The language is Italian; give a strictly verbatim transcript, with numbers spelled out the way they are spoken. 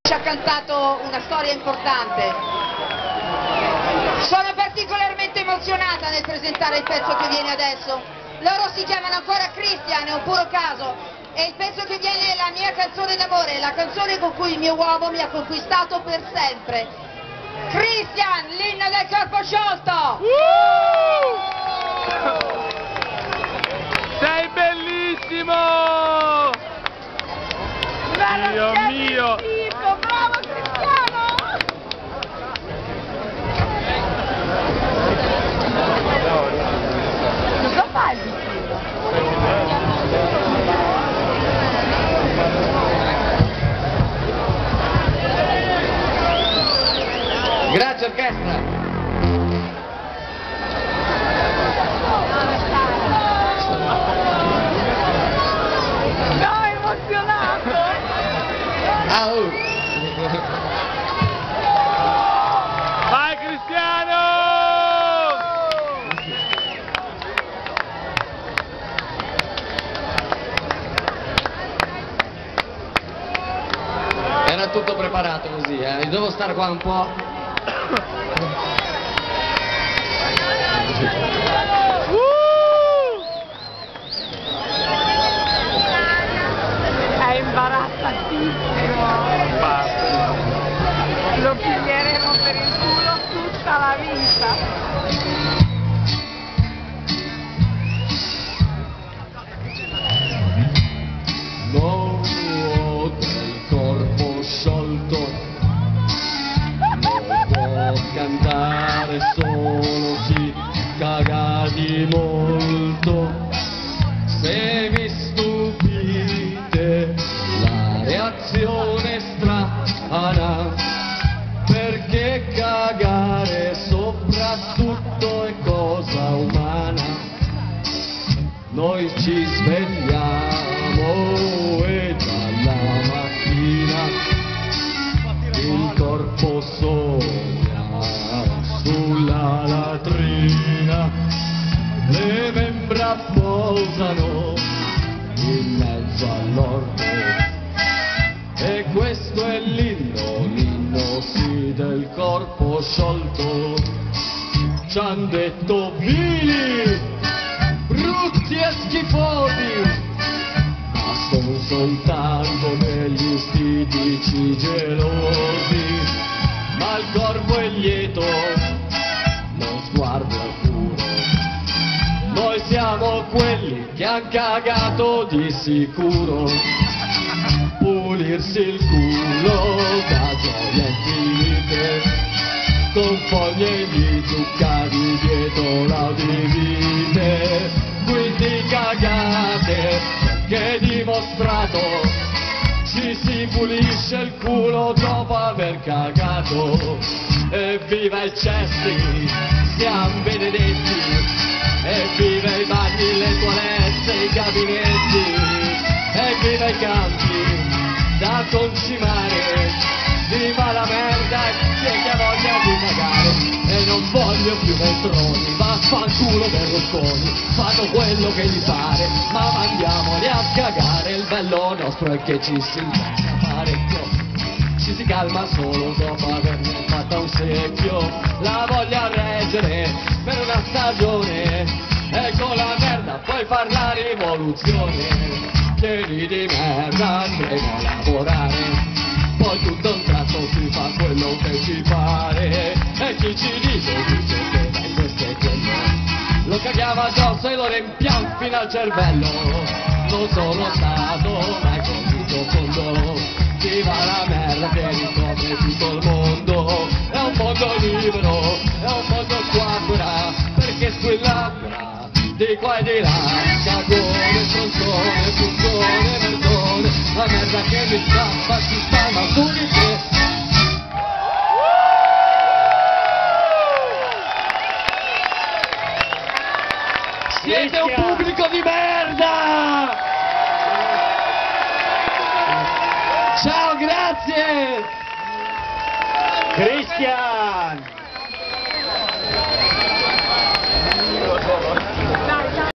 Ci ha cantato una storia importante. Sono particolarmente emozionata nel presentare il pezzo che viene adesso. Loro si chiamano ancora Christian, è un puro caso, e il pezzo che viene è la mia canzone d'amore, la canzone con cui il mio uomo mi ha conquistato per sempre. Christian, l'inno del corpo sciolto! Uh! Sei bellissimo! Dio mio! Bravo Cristiano! Cosa fai? Grazie orchestra! No, emozionato! Ah, oh. Vai Cristiano! Era tutto preparato così, eh. Io devo stare qua un po'. È imbarazzatissimo! Lo piglieremo per il culo tutta la vita! L'uomo del corpo sciolto non può cantare solo chi caga di molto. Se vi stupite la reazione strana, perché cagare soprattutto è cosa umana. Noi ci svegliamo e dalla mattina il corpo sogna sulla latrina, le membra posano in mezzo all'orto, e questo è l'inno, l'inno sì del corpo sciolto. Ci han detto vili, brutti e schifosi, ma sono soltanto degli stitici gelosi. Ma il corpo è lieto, lo sguardo è puro, noi siamo quelli che han cagato di sicuro. Pulirsi il culo da gioia infinite, con foglie di zuccheri dietro l'audivite. Quindi cagate, che è dimostrato, ci si pulisce il culo dopo aver cagato. Evviva i cessi, siamo benedetti, evviva i bagni, le toilette, i gabinetti, evviva i campi da concimare, viva la merda e chi è che ha voglia di cagare. E non voglio più Veltroni, vaffanculo Berlusconi, fanno quello che gli pare, ma mandiamoli a cagare. Il bello nostro è che ci si inventa parecchio, ci si calma solo dopo averne fatta un secchio. La voglia reggere per una stagione, e con la merda puoi far la rivoluzione. Pieni di merda andremo a lavorare, poi tutto un tratto si fa quello che ci pare. E chi ci dice, dice che dai questo e quello, lo caghiamo addosso e lo riempiamo fino al cervello. Non sono stato mai così profondo, viva la merda che ricopre tutto il mondo. È un mondo libero, è un mondo squacquera, perché squillacquera di qua e di là. Cagone, stronzone, puttone, merdone, la merda che mi scappa ci sta ma su di te. Siete un pubblico di merda! Ciao, grazie! Christian!